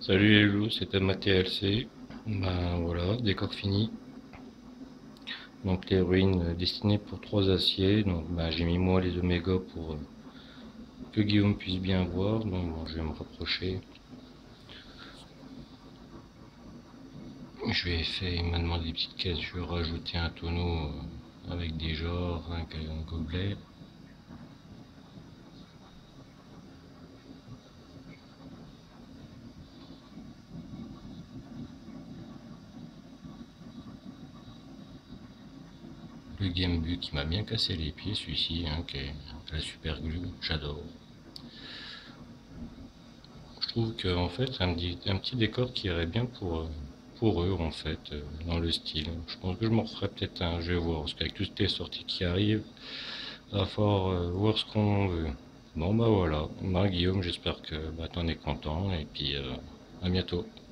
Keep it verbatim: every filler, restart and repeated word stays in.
Salut les loups, c'était ma T L C. Ben voilà, décor fini. Donc les ruines euh, destinées pour trois aciers. Donc ben, j'ai mis moi les oméga pour euh, que Guillaume puisse bien voir. Donc bon, je vais me rapprocher. Je vais faire, il m'a demandé des petites caisses. Je vais rajouter un tonneau euh, avec des genres, un, un gobelet. Le Gamebug qui m'a bien cassé les pieds, celui-ci, hein, qui est la super glue, j'adore. Je trouve que en fait un petit, un petit décor qui irait bien pour, euh, pour eux en fait, euh, dans le style. Je pense que je m'en referai peut-être un, je vais voir, parce qu'avec toutes les sorties qui arrivent, il va falloir euh, voir ce qu'on veut. Bon bah voilà, bah, Guillaume, j'espère que bah, t'en es content et puis euh, à bientôt.